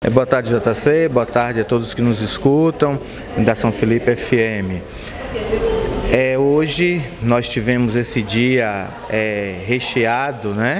Boa tarde, JC, boa tarde a todos que nos escutam da São Felipe FM. Hoje nós tivemos esse dia recheado, né?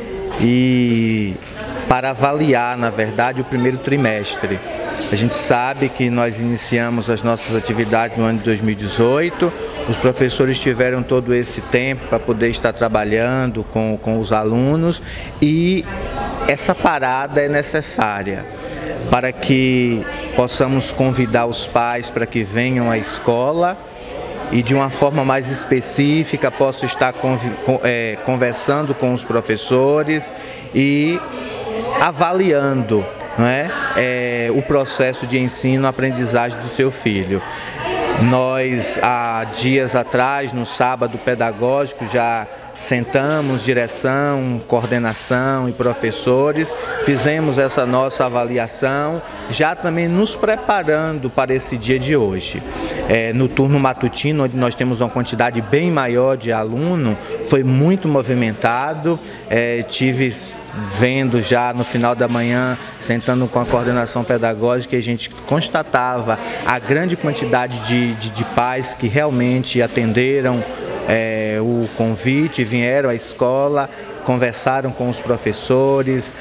E para avaliar, na verdade, o primeiro trimestre. A gente sabe que nós iniciamos as nossas atividades no ano de 2018, os professores tiveram todo esse tempo para poder estar trabalhando com os alunos e essa parada é necessária para que possamos convidar os pais para que venham à escola e de uma forma mais específica posso estar conversando com os professores e avaliando, não é, o processo de ensino-aprendizagem do seu filho. Nós, há dias atrás, no sábado pedagógico, já sentamos, direção, coordenação e professores, fizemos essa nossa avaliação, já também nos preparando para esse dia de hoje. No turno matutino, onde nós temos uma quantidade bem maior de aluno, foi muito movimentado, tive vendo já no final da manhã, sentando com a coordenação pedagógica, a gente constatava a grande quantidade de pais que realmente atenderam o convite, vieram à escola, conversaram com os professores,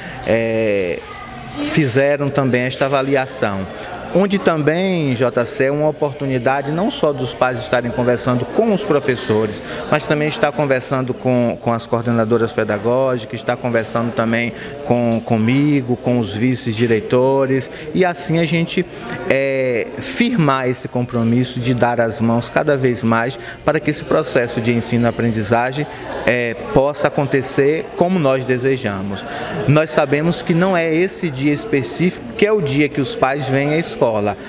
fizeram também esta avaliação. Onde também, JC, é uma oportunidade não só dos pais estarem conversando com os professores, mas também estar conversando com as coordenadoras pedagógicas, estar conversando também comigo, com os vice-diretores, e assim a gente firmar esse compromisso de dar as mãos cada vez mais para que esse processo de ensino-aprendizagem possa acontecer como nós desejamos. Nós sabemos que não é esse dia específico que é o dia que os pais vêm à escola.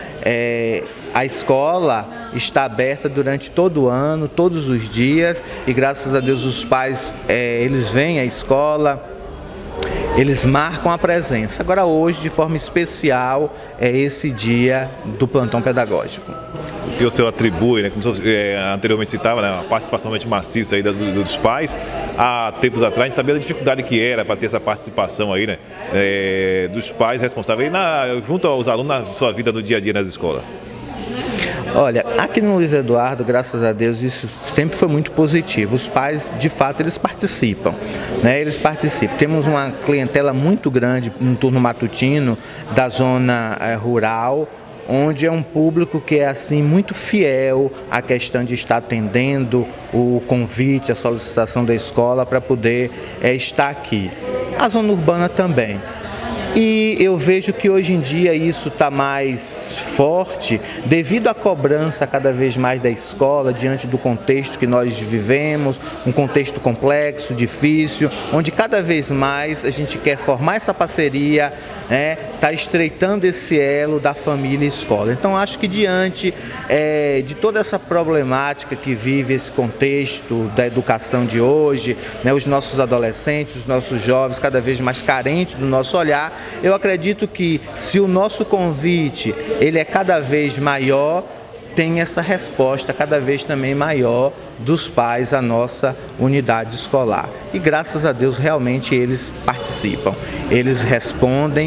A escola está aberta durante todo o ano, todos os dias, e graças a Deus os pais, eles vêm à escola, eles marcam a presença. Agora hoje, de forma especial, é esse dia do plantão pedagógico. O que o senhor atribui, né, como o senhor anteriormente citava, né, a participação maciça aí dos pais, há tempos atrás, a gente sabia da dificuldade que era para ter essa participação aí, né, dos pais responsáveis junto aos alunos na sua vida no dia a dia nas escolas. Olha, aqui no Luiz Eduardo, graças a Deus, isso sempre foi muito positivo. Os pais, de fato, eles participam, né? Eles participam. Temos uma clientela muito grande no turno matutino da zona rural, onde é um público que é assim muito fiel à questão de estar atendendo o convite, a solicitação da escola para poder estar aqui. A zona urbana também. E eu vejo que hoje em dia isso está mais forte devido à cobrança cada vez mais da escola, diante do contexto que nós vivemos, um contexto complexo, difícil, onde cada vez mais a gente quer formar essa parceria, tá estreitando esse elo da família e escola. Então acho que diante de toda essa problemática que vive esse contexto da educação de hoje, os nossos adolescentes, os nossos jovens cada vez mais carentes do nosso olhar, eu acredito que se o nosso convite ele é cada vez maior, tem essa resposta cada vez também maior dos pais à nossa unidade escolar. E graças a Deus realmente eles participam, eles respondem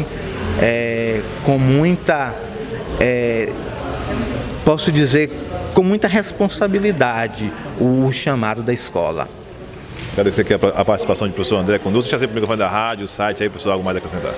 com muita, posso dizer, com muita responsabilidade o chamado da escola. Agradecer aqui a participação do professor André conosco. Deixa sempre o microfone da rádio, o site aí, professor, algo mais a acrescentar.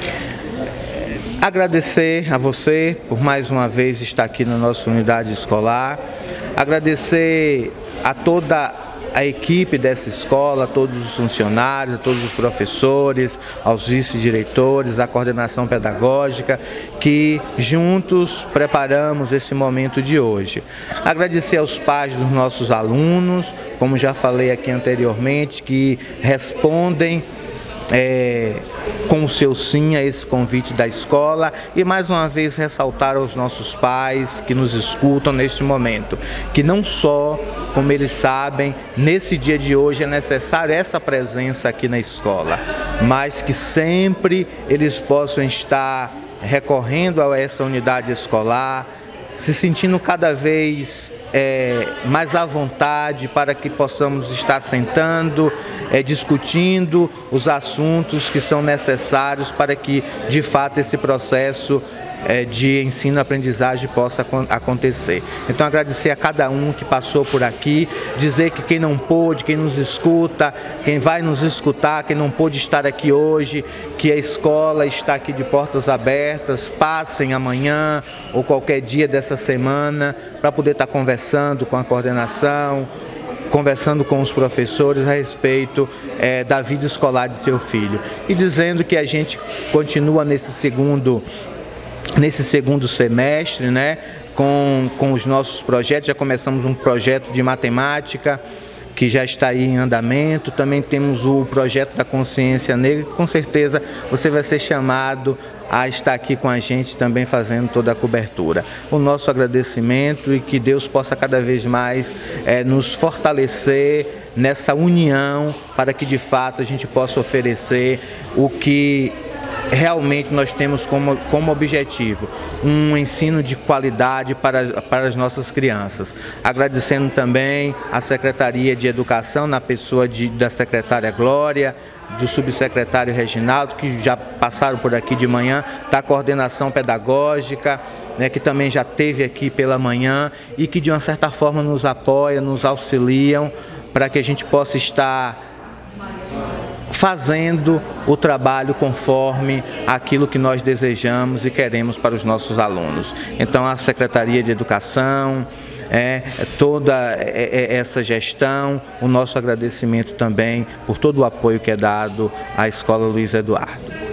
Agradecer a você por mais uma vez estar aqui na nossa unidade escolar. Agradecer a toda a equipe dessa escola, a todos os funcionários, a todos os professores, aos vice-diretores, à coordenação pedagógica, que juntos preparamos esse momento de hoje. Agradecer aos pais dos nossos alunos, como já falei aqui anteriormente, que respondem com o seu sim a esse convite da escola, e mais uma vez ressaltar aos nossos pais que nos escutam neste momento, que não só, como eles sabem, nesse dia de hoje é necessário essa presença aqui na escola, mas que sempre eles possam estar recorrendo a essa unidade escolar, se sentindo cada vez mais à vontade para que possamos estar sentando, discutindo os assuntos que são necessários para que, de fato, esse processo de ensino-aprendizagem possa acontecer. Então, agradecer a cada um que passou por aqui, dizer que quem não pôde, quem nos escuta, quem vai nos escutar, quem não pôde estar aqui hoje, que a escola está aqui de portas abertas, passem amanhã ou qualquer dia dessa semana para poder estar conversando com a coordenação, conversando com os professores a respeito da vida escolar de seu filho. E dizendo que a gente continua nesse segundo semestre, né, com os nossos projetos. Já começamos um projeto de matemática que já está aí em andamento. Também temos o projeto da consciência negra. Com certeza você vai ser chamado a estar aqui com a gente também fazendo toda a cobertura. O nosso agradecimento e que Deus possa cada vez mais nos fortalecer nessa união para que de fato a gente possa oferecer o que realmente nós temos como objetivo, um ensino de qualidade para as nossas crianças. Agradecendo também a Secretaria de Educação, na pessoa da secretária Glória, do subsecretário Reginaldo, que já passaram por aqui de manhã, da coordenação pedagógica, né, que também já esteve aqui pela manhã e que de uma certa forma nos apoia, nos auxiliam para que a gente possa estar fazendo o trabalho conforme aquilo que nós desejamos e queremos para os nossos alunos. Então, a Secretaria de Educação, toda essa gestão, o nosso agradecimento também por todo o apoio que é dado à Escola Luiz Eduardo.